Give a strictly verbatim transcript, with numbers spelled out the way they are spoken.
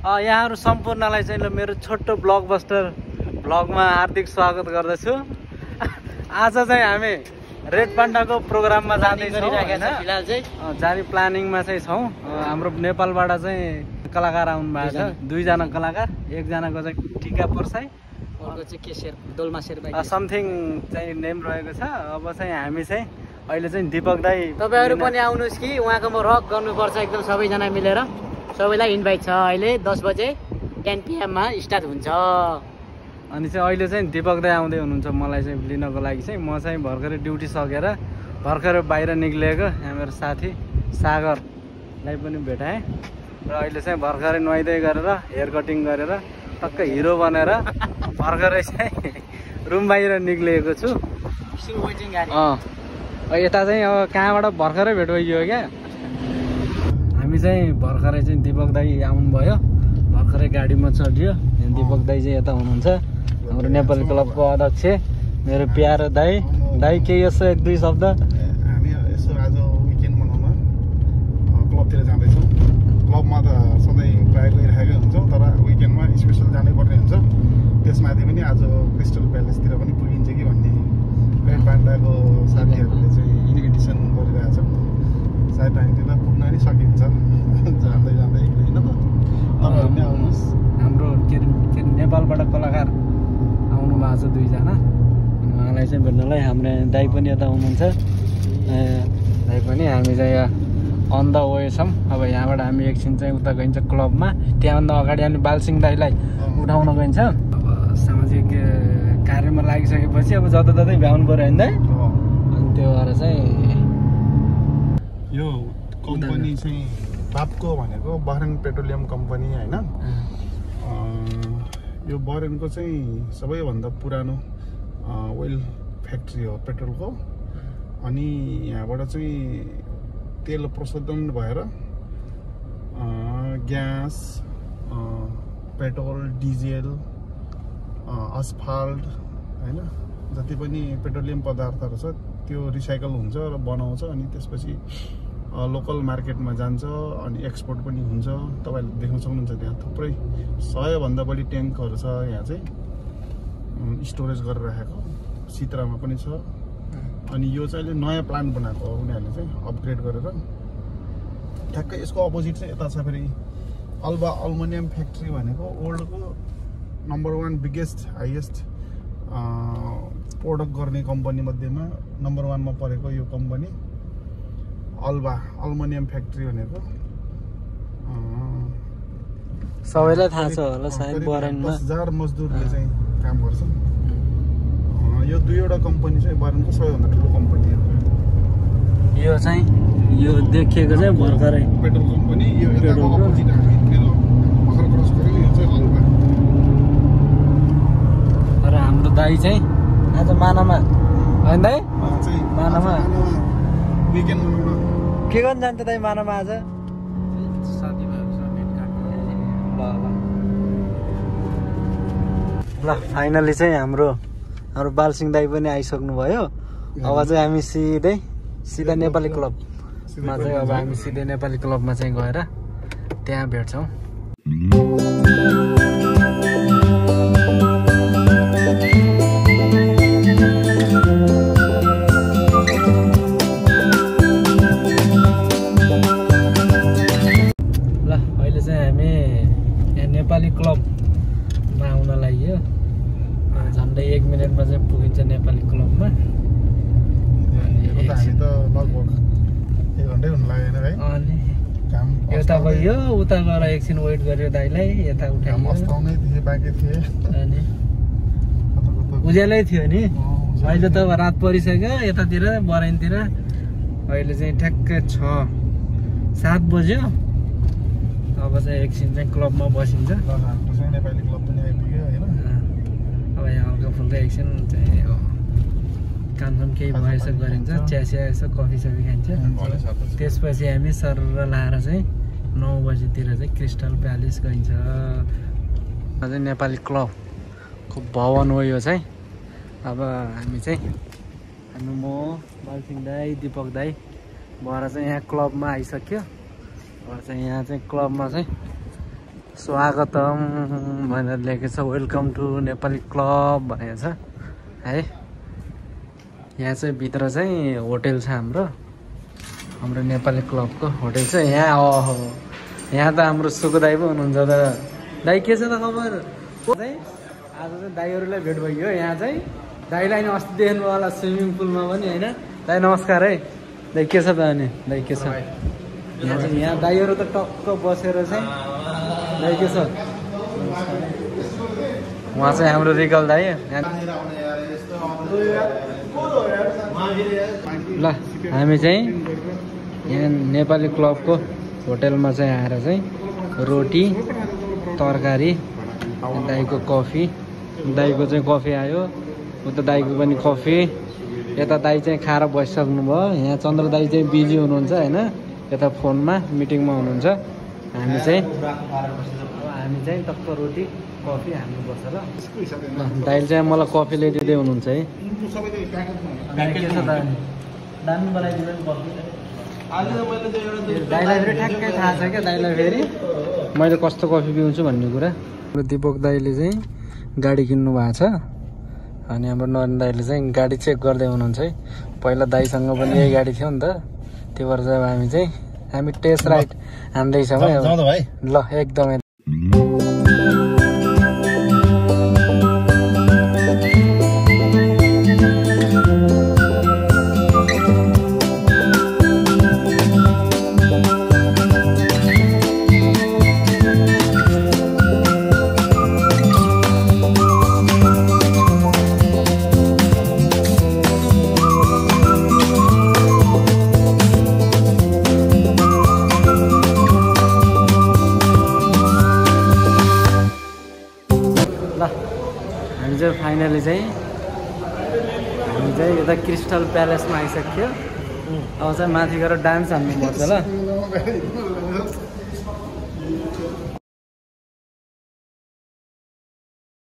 यहाँहरु सम्पूर्णलाई चाहिँ ल मेरो छोटो ब्लकबस्टर ब्लगमा हार्दिक स्वागत गर्दछु। आज चाहिँ हामी रेड पान्डाको प्रोग्राममा जाँदै छौं हैन। फिलहाल चाहिँ जाने प्लानिङमा चाहिँ छौं। हाम्रो नेपालबाट चाहिँ कलाकार आउनु भएको छ, दुई जना कलाकार, एक जनाको चाहिँ टिका पर्साई, अर्को चाहिँ केशर दोलमा शेर्पा समथिङ चाहिँ नेम रहेको छ। अब चाहिँ हामी चाहिँ अहिले चाहिँ दीपक दाई तपाईहरु पनि आउनुस् कि उहाँकोमा रक गर्नुपर्छ एकदम सबैजना मिलेर। सबैलाई इन्भाइट छ। अहिले दस बजे टेन पिएम मा स्टार्ट हुन्छ। अनि चाहिँ अहिले चाहिँ दीपक दाई आउँदै हुनुहुन्छ मलाई चाहिँ लिनको लागि चाहिँ। म चाहिँ भर्खरै ड्युटी सकेर भर्खरै बाहिर निक्लिएको। यहाँ मेरो साथी सागरलाई पनि भेटाएँ र अहिले चाहिँ भर्खरै नुहाइदै गरेर हेयर कटिङ गरेर टक्क हिरो बनेर भर्खरै चाहिँ रुम बाहिर निक्लिएको छु। अँ यता चाहिँ अब कहाँबाट भर्खरै भेट भइयो क्या। हामी चाहिँ भर्खरै चाहिँ दीपक दाई आउनुभयो, भर्खरै गाडीमा चढियो। दीपक दाई चाहिँ यता हुनुहुन्छ, हाम्रो नेपाली क्लबको अध्यक्ष मेरो प्यारो दाई। दाई केही यसो एक दुई शब्द। हामी यसो आज विकेन्ड मनाउन क्लबतिर जाँदैछौँ। क्लबमा त सधैँ प्रायः गइरहेकै हुन्छौँ, तर विकेन्डमा स्पेसल जानै पर्ने हुन्छ। त्यसमाथि पनि आज क्रिस्टल प्यालेसतिर पनि पुगिन्छ कि भन्ने रेड पान्डाको साथीहरूले चाहिँ इन्भिटेसन गरिरहेको छ। सायद हामी त्यता पुग्न नि सकिन्छ जाँदै जाँदै होइन त। तपाईँहरू पनि आउनुहोस्। हाम्रो के अरे नेपालबाट कलाकार आउनु भएको छ दुईजना, उहाँलाई चाहिँ भेट्नलाई। हाम्रो दाई पनि यता हुनुहुन्छ, दाई पनि। हामी चाहिँ यहाँ अन द वे छौँ। अब यहाँबाट हामी एकछिन चाहिँ उता गइन्छ क्लबमा। त्यहाँभन्दा अगाडि अनि बालसिंह दाईलाई उठाउन गइन्छ। अब सामाजिक कार्यमा लागिसकेपछि अब जताततै भ्याउनु पऱ्यो होइन दाई। अनि त्यो भएर चाहिँ यो कम्पनी चाहिँ बापको भनेको बहरेन पेट्रोलियम कम्पनी होइन। यो बहरेनको चाहिँ सबैभन्दा पुरानो ओइल फ्याक्ट्री हो पेट्रोलको। अनि यहाँबाट चाहिँ तेल प्रशोधन भएर ग्यास, पेट्रोल, डिजेल, अस्फाल्ट होइन जति पनि पेट्रोलियम पदार्थहरू छ त्यो रिसाइकल हुन्छ र बनाउँछ। अनि त्यसपछि लोकल मार्केटमा जान्छ अनि एक्सपोर्ट पनि हुन्छ। तपाईँले देख्न सक्नुहुन्छ त्यहाँ थुप्रै सयभन्दा बढी ट्याङ्कहरू छ यहाँ चाहिँ स्टोरेज गरेर राखेको। सित्रामा पनि छ। अनि यो चाहिँ अहिले नयाँ प्लान्ट बनाएको हो उनीहरूले चाहिँ अपग्रेड गरेर। ठ्याक्कै यसको अपोजिट चाहिँ यता छ फेरि अल्बा अल्मुनियम फ्याक्ट्री भनेको वर्ल्डको number one biggest highest product गर्ने कम्पनी मध्येमा नम्बर वानमा परेको यो कम्पनी अल्बा अल्मुनियम फ्याक्ट्री भनेको सबैलाई थाहा छ होला सायद। बहरेनमा दस हजार मजदुरले चाहिँ काम गर्छ। यो दुईवटा कम्पनी चाहिँ बहरेनको सबैभन्दा ठुलो कम्पनी हो। यो चाहिँ यो देखिएको चाहिँ भर्खरै पेट्रोल कम्पनी। यो यताको अपोजिट हामी मेरो भर्खर क्रस गरेको यो चाहिँ अल्बा। र हाम्रो दाई चाहिँ आज मानामा होइन दाई? चाहिँ मानामा विकेन्ड मनाउन के गर्नु जान्छ दाई मानामा आज? ल फाइनली चाहिँ हाम्रो हाम्रो बालसिंह दाई पनि आइसक्नु भयो। अब चाहिँ हामी सिधै सिधा नेपाली क्लबमा चाहिँ अब हामी सिधै नेपाली क्लबमा चाहिँ गएर त्यहाँ भेट्छौँ। ल अहिले चाहिँ हामी यहाँ नेपाली क्लबमा आउन लाग्यो। झन्डै एक मिनटमा चाहिँ पुगिन्छ नेपाली क्लबमा। हामी त लगभग एक घन्टै हुन लागेन है। अनि काम यता गयो उता गएर एकछिन वेट गर्यो दाइलाई, यता उठायो। अस्ताउनै थिए बाँकी थिए अनि उज्यालै थियो नि। अहिले त रात परिसक्यो यतातिर बराइनतिर। अहिले चाहिँ ठ्याक्कै छ सात बज्यो। अब चाहिँ एकछिन चाहिँ क्लबमा बसिन्छ। हाम्रो चाहिँ नेपाली क्लब पनि आइपुग्यो होइन। अब यहाँ हल्का फुल्का एकछिन चाहिँ कामसाम केही भएछ गरिन्छ, चिया चिया यसो कफी सफी खान्छ। त्यसपछि हामी सर लाएर चाहिँ नौ बजीतिर चाहिँ क्रिस्टल प्यालेस गइन्छ। अझै नेपाली क्लबको भवन हो यो चाहिँ। अब हामी चाहिँ हामी म बालसिंह दाई दीपक दाई भएर चाहिँ यहाँ क्लबमा आइसक्यो। अब चाहिँ यहाँ चाहिँ क्लबमा चाहिँ स्वागतम भनेर लेखेको छ, वेलकम टु नेपाली क्लब भनेको छ है। यहाँ चाहिँ भित्र चाहिँ होटेल छ हाम्रो हाम्रो नेपाली क्लबको होटेल छ यहाँ। अहो यहाँ त हाम्रो सुको दाइ पो हुनुहुन्छ त। दाइ के छ त खबर? चाहिँ आज चाहिँ दाइहरूलाई भेट भइयो यहाँ चाहिँ। दाइलाई नि अस्ति देख्नु होला स्विमिङ पुलमा पनि होइन। दाइ नमस्कार है। दाइ के छ त अनि? दाइ के छ? यहाँ चाहिँ यहाँ दाइहरू त टक्क बसेर चाहिँ दाइ के छ? उहाँ चाहिँ हाम्रो रिकल दाइ। ल हामी चाहिँ यहाँ नेपाली क्लबको होटेलमा चाहिँ आएर चाहिँ रोटी तरकारी दाइको कफी, दाइको चाहिँ कफी आयो, उता दाइको पनि कफी, यता दाइ चाहिँ खाएर बसिसक्नु भयो। यहाँ चन्द्र दाइ चाहिँ बिजी हुनुहुन्छ होइन, यता फोनमा मिटिङमा हुनुहुन्छ। हामी चाहिँ हामी चाहिँ टक्क रोटी कफी हामी बस्छ ल। दाइले चाहिँ मलाई कफी ल्याइदिँदै हुनुहुन्छ है। दामी बनाइदिनु कफी। दाइलाई फेरि ठ्याक्कै थाहा छ क्या, दाइलाई फेरि मैले कस्तो कफी पिउँछु भन्ने कुरा। दिपक दाइले चाहिँ गाडी किन्नु भएको छ अनि हाम्रो नरेन दाइले चाहिँ गाडी चेक गर्दै हुनुहुन्छ है। पहिला दाइसँग पनि यही गाडी थियो नि त, त्यो भएर चाहिँ हामी चाहिँ हामी टेस्ट राइड हान्दैछौँ है। ल एकदमै फाइनली चाहिँ हामी चाहिँ यता क्रिस्टल प्यालेसमा आइसक्यो। अब चाहिँ माथि गएर डान्स हान्नुपर्छ ल।